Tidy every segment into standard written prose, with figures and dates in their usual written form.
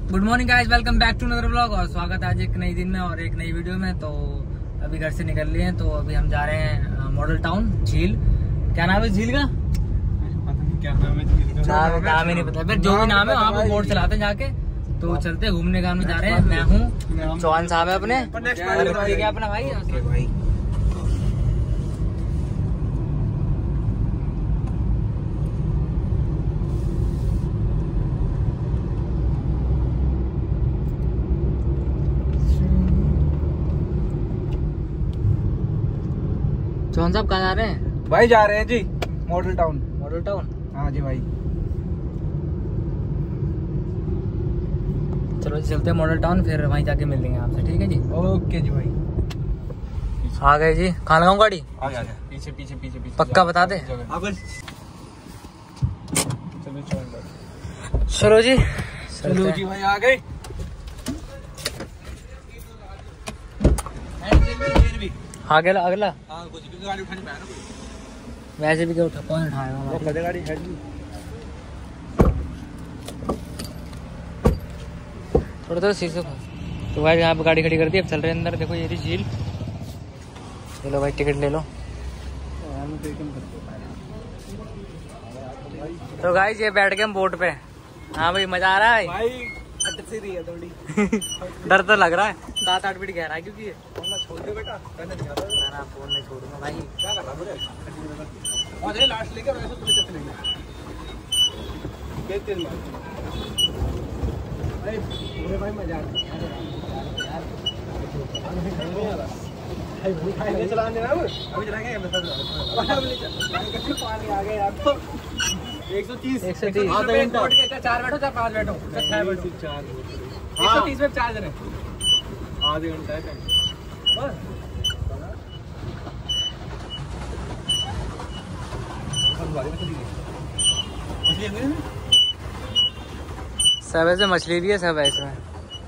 Good morning guys, welcome back to another vlog और स्वागत है आज एक नई दिन में और एक नई वीडियो में। तो अभी घर से निकल लिए हैं, तो अभी हम जा रहे हैं मॉडल टाउन झील। क्या नाम है झील का? क्या नाम है झील का? नाम ही नहीं पता, फिर जो भी नाम है वहाँ पे बोर्ड चलाते हैं जाके। तो चलते घूमने का जा रहे हैं। मैं हूँ, चौहान साहब है अपने, क्या अपना भाई। चौहान साहब कहाँ जा रहे हैं? भाई जा रहे हैं जी मॉडल टाउन। मॉडल टाउन? हाँ जी भाई। चलो जी चलते हैं मॉडल टाउन, फिर वहीं जाके मिल लेंगे आपसे। ठीक है जी, ओके जी भाई। आ गए जी। कहाँ लगाऊं गाड़ी? पीछे पीछे पीछे पीछे पक्का बता दे। चलो जी चलो जी भाई आ गए। अगला अगला कुछ भी गाड़ी उठानी पाया ना, वैसे भी क्या उठा, कौन उठाएगा वो हमारी? गाड़ी है जी। थोड़ा थोड़ा शीशे को। तो भाई यहाँ पे गाड़ी खड़ी कर दी, अब चल रहे हैं अंदर। देखो ये रही झील। चलो भाई टिकट ले लो। तो गाइस ये बैठ गए हम बोट पे। हाँ भाई मजा आ रहा है भाई। से रही है थोड़ी डर तो लग रहा है, 7-8 फीट गहरा है क्योंकि ये। छोड़ दे बेटा, ना फोन नहीं छोड़ूंगा भाई। क्या कर रहा है? लास्ट लेकर ऐसे तुझे चलेंगे भाई। मजा चलाने देना, अभी चलाएंगे। पानी आ गया यार। तो 130 130 4 बैठो, 5 बैठो, 6 बैठो, 4 130 में 4 जने, आधे घंटा है बस। सब ऐसे मछली भी है, सब है इसमें।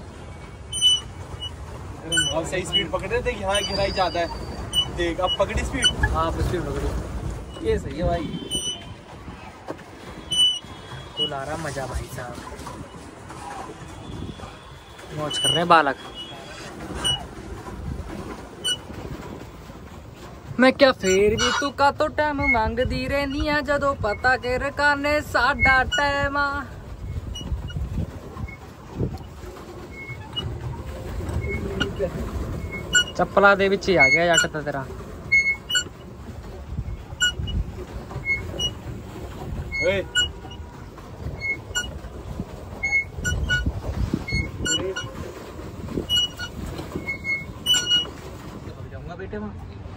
अब सही स्पीड पकड़ रहे थे, यहाँ गहराई ज्यादा है। देख अब पकड़ी स्पीड। हाँ स्पीड पकड़ी, ये सही है भाई। फुल आ रहा मजा भाई साहब, मौज कर रहे हैं बालक। मैं क्या फेर भी तू का तो टाइम मांग दी रहनी है, जदों पता के रकाने साडा टाइम आ। चप्पला दे विच ही आ गया जट ता तेरा। जाऊंगा बेटे वहाँ।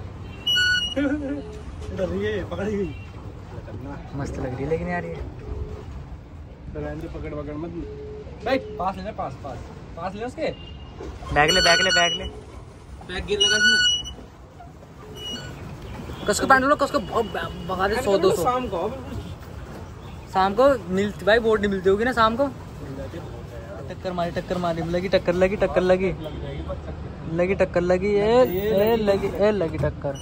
पकड़ी गई, मस्त लग रही है लेकिन यार ये। पकड़ पकड़ मत भाई। पास लेना, पास पास पास ले उसके। बैग ले बैग ले बैग ले। बैग गिर लगा इसमें। कसको पैंट लो, कसको भगा दे 100-200। शाम को मिलती भाई, बोर्ड नहीं मिलती होगी ना शाम को। टक्कर मारी लगी, टक्कर लगी टक्कर।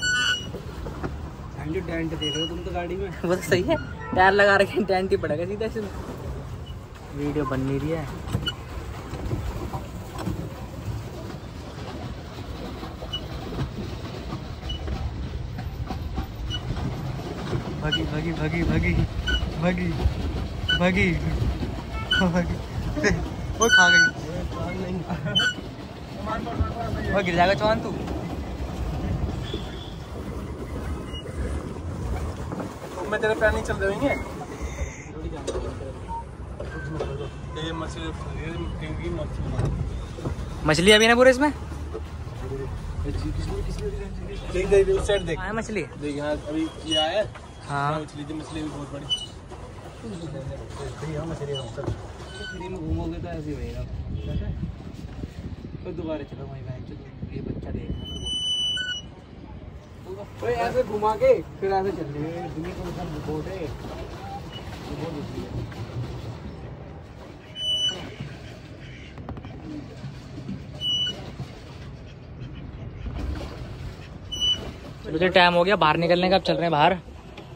डेंट देख रहे हो तुम तो गाड़ी में। वो तो सही है, टायर लगा रखे, डेंट ही पड़ेगा सीधा इसमें। वीडियो बन नहीं रही है। भागी वो खा गई। वो गिर जाएगा चौहान तू। मैं तेरे पैर नहीं चल रहे हैं। मछली अभी ना पूरे इसमें। देख उस साइड देख। हाँ मछली देख यहाँ अभी ये आया। हाँ मछली भी बहुत बड़ी। घूमोगे तो ऐसे होएगा। तो दोबारा चलो वहीं बैठ, ये बच्चा देख ऐसे घुमा के फिर ऐसे चल रहे बोट है। मुझे टाइम हो गया बाहर निकलने का, अब चल रहे हैं बाहर।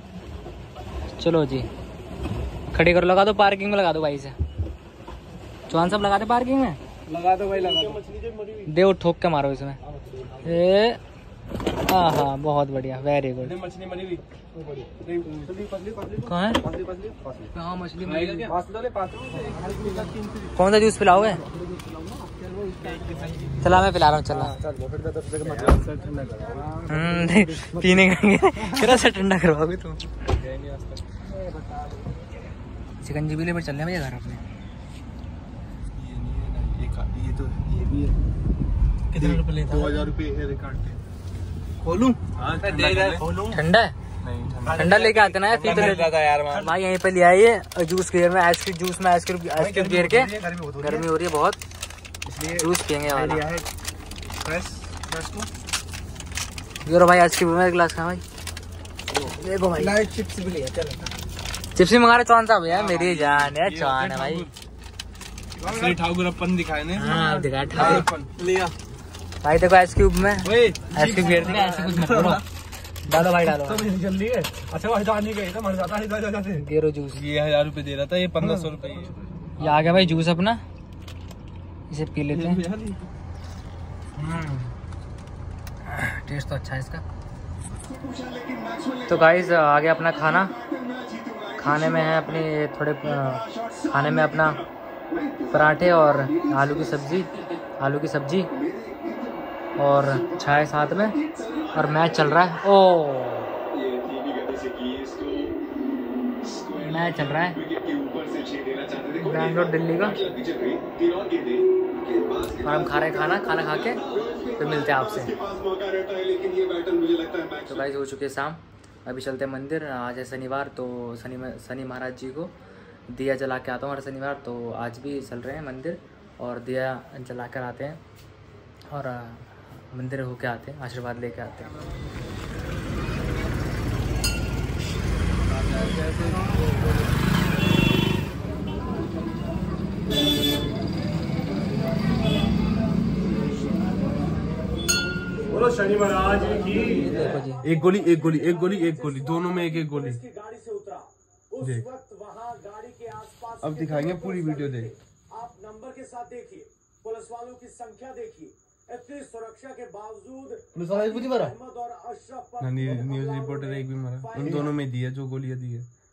चलो जी खड़ी कर, लगा दो पार्किंग में, लगा दो भाई से। चौहान सब लगा दे पार्किंग में। लगा दो भाई, लगा दो। दे वो ठोक के मारो इसमें। ए हाँ बहुत बढ़िया, वेरी गुड। मछली मरी हुई कहाँ है? हाँ मछली कौन सा जूस पिलाओगे? चला मैं पिला रहा हूँ, चला। पीने का कितना सा ठंडा करवाओगे तुम? चिकनजी भी ले चल रहे भैया घर अपने। कितने रुपए लेता? 2000 रुपए है रिकॉर्ड। खोलूं? ठंडा है? ठंडा लेके आते ना फी तो लेता था यार भाई। यहीं पे ले आइए जूस गेयर में, आइसक्रीम जूस में आइसक्रीम गेयर के। गर्मी हो रही है बहुत, इसलिए जूस पियेंगे वाला। ये भाई आइसक्रीम में गिलास खा भाई। देखो भाई लाइट चिप्स भी लिया। चलो चिप्स भी मंगा रहे चौहान साहब यार, मेरी जान है चौहान है भाई। ठाकुर अपन दिखाए ने। हाँ दिखाया ठाकुर लिया भाई। देखो आइसक्रीम में आइसक्रीम गेयर थी, ऐसे कुछ मत बोलो। डालो भाई डालो जल्दी है। अच्छा भाई जाने गए तो मर जाता है गेरो जूस। ये 1000 रुपए दे रहा था, ये 1500 रुपए। ये आ गया भाई जूस अपना, इसे पी लेते हैं। टेस्ट तो अच्छा है इसका। तो गाइस आ गया अपना खाना। खाने में है अपने थोड़े खाने में अपना पराठे और आलू की सब्जी और चाय साथ में, और मैच चल रहा है। ओ मैच चल रहा है बैंगलोर दिल्ली का। और हम खा रहे हैं खाना खा के फिर मिलते हैं आपसे। तो गाइस हो चुके शाम, अभी चलते हैं मंदिर। आज है शनिवार, तो शनि महाराज जी को दिया जला के आता हूँ हर शनिवार। तो आज भी चल रहे हैं मंदिर और दिया जला कर आते हैं और मंदिर होके आते हैं, आशीर्वाद लेके आते हैं। बोलो शनि महाराज की। देखो जी एक गोली दोनों में एक गोली। देख अब दिखाएंगे पूरी वीडियो। देख आप नंबर के साथ देखिए, पुलिस वालों की संख्या देखिए, इतनी सुरक्षा के बावजूद न्यूज रिपोर्टर एक भी मरा, उन दोनों में दी है जो गोलियां दी है।